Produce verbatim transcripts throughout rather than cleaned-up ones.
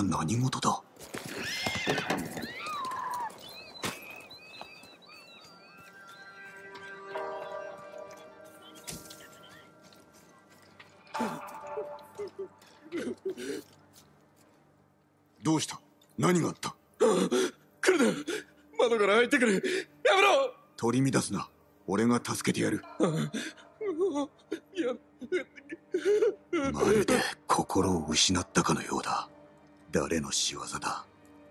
は何事だ。どうした？何があった？ 来るな、窓から入ってくる。やめろ。 取り乱すな。俺が助けてやる。まるで心を失ったかのようだ。誰の仕業だ？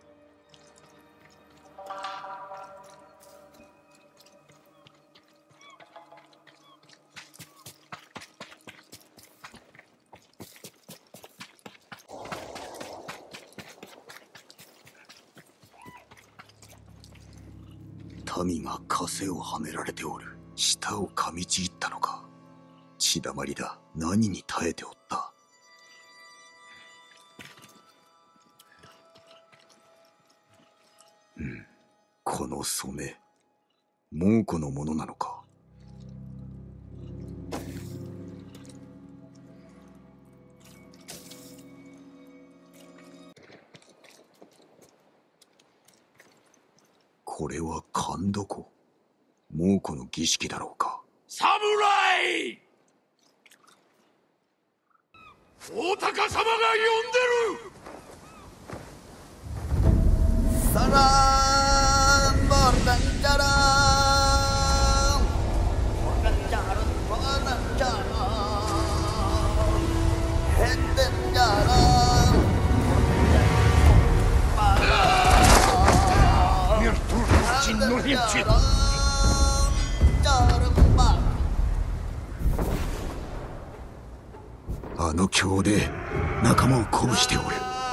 民が枷をはめられておる。舌を噛みちぎったのか。血だまりだ。何に耐えておった。うん、この染め、猛虎のものなのか。これは神床。猛虎の儀式だろうか。 侍！大高様が呼んでる。 サラーンボルダンジャラーンボルダンジャランボルダンジャラーンヘッデンジャラーンあの強で仲間を鼓舞しておる。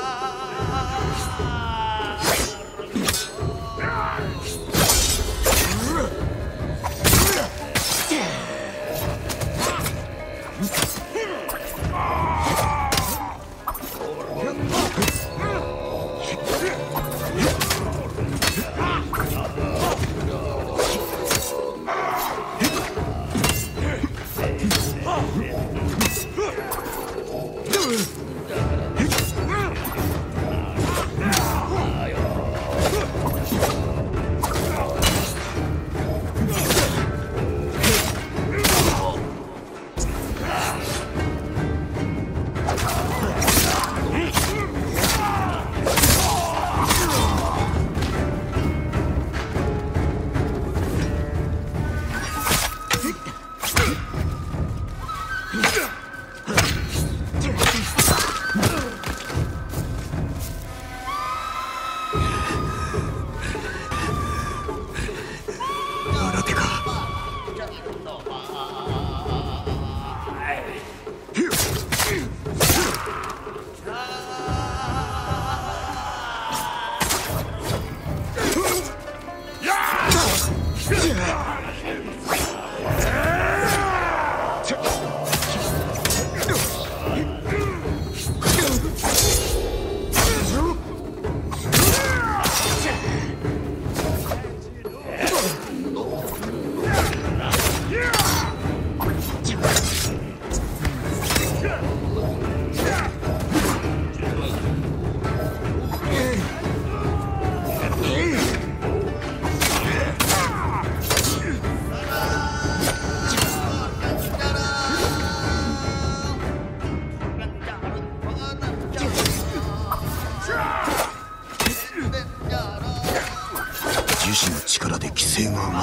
樹脂の力で規制が上がった。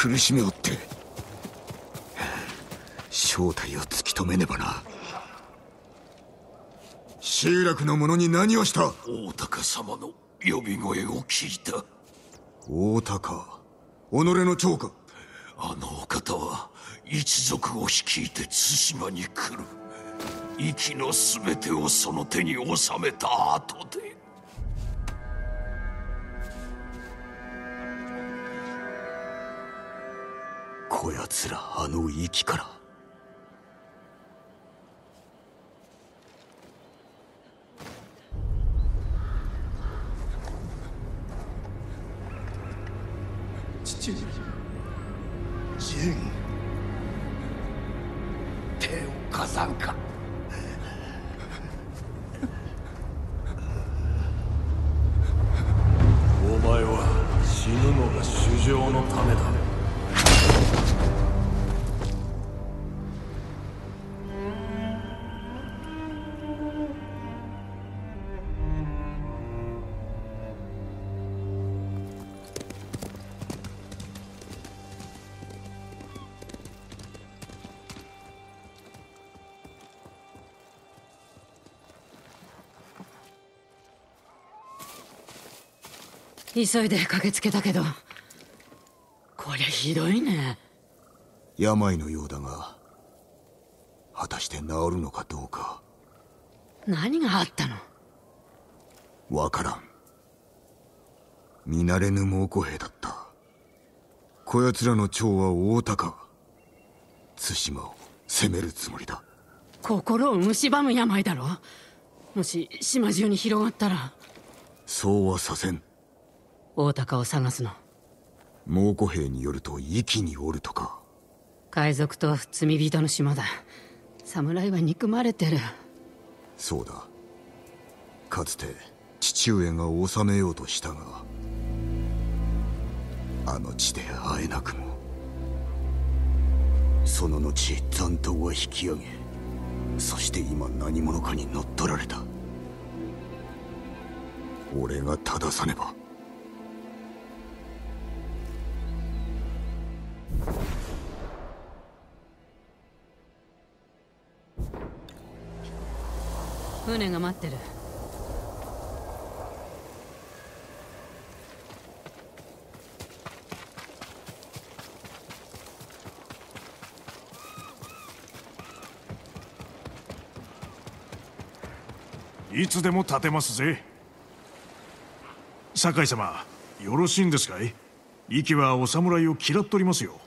苦しめおって。正体を突き止めねばな。集落の者に何をした？ 大高様の呼び声を聞いた。 大高、己の長か？ あのお方は一族を率いて対馬に来る。息の全てをその手に収めた後で。 こやつらあの息から。 父上、仁、手を貸さんか。 お前は死ぬのが主情のためだ。 急いで駆けつけたけど、こりゃひどいね。 病のようだが、果たして治るのかどうか。 何があったの？ わからん。見慣れぬ猛虎兵だった。こやつらの長は大高、対馬を攻めるつもりだ。 心を蝕む病だろ。もし島中に広がったら。 そうはさせん。 大高を探すの。 猛虎兵によると壱岐におるとか。 海賊と罪人の島だ。侍は憎まれてる。 そうだ。かつて父上が治めようとしたが、あの地で会えなくも。その後残党は引き上げ、そして今何者かに乗っ取られた。俺が正さねば。 船が待ってる。 いつでも立てますぜ。酒井様、よろしいんですかい？壱岐はお侍を嫌っておりますよ。